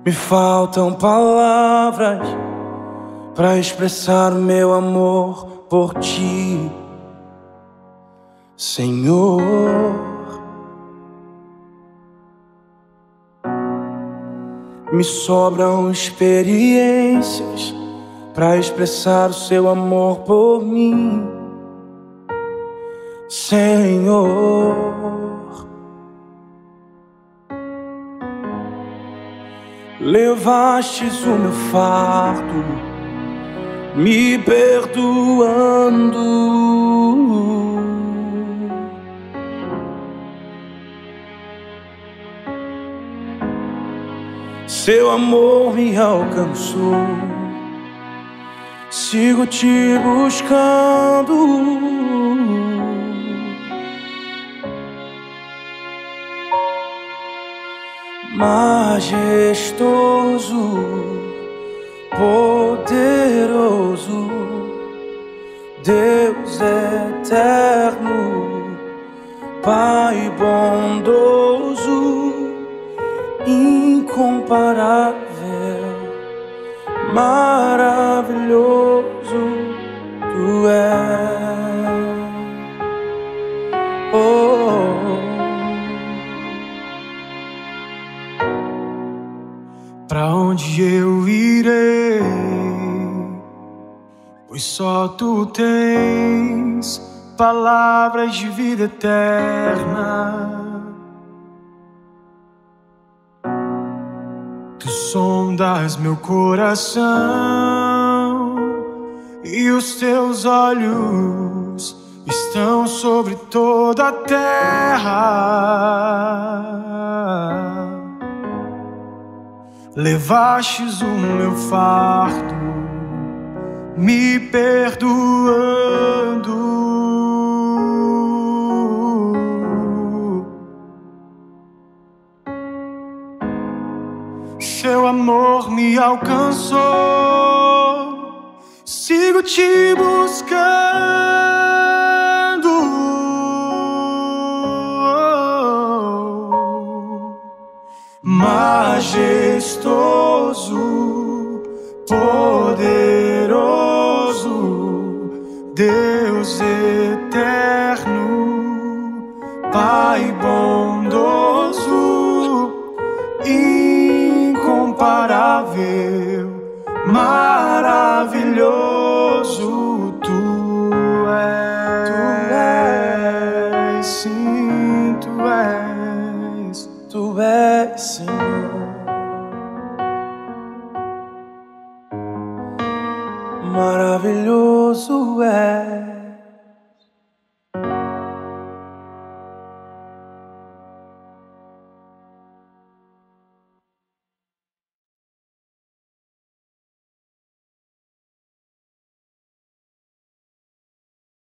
Me faltam palavras para expressar o meu amor por ti, Senhor. Me sobram experiências para expressar o seu amor por mim, Senhor. Levastes o meu fardo, me perdoando. Seu amor me alcançou, sigo te buscando. Majestoso, poderoso, Deus eterno, Pai bondoso, incomparável, maravilhoso tu és. Pra onde eu irei? Pois só tu tens palavras de vida eterna. Tu sondas meu coração e os teus olhos estão sobre toda a terra. Levastes o meu fardo, me perdoando. Seu amor me alcançou, sigo te buscando. Majestoso, poderoso, Deus eterno, Pai bondoso, incomparável, maravilhoso tu és, sim, tu és, Senhor. Maravilhoso é.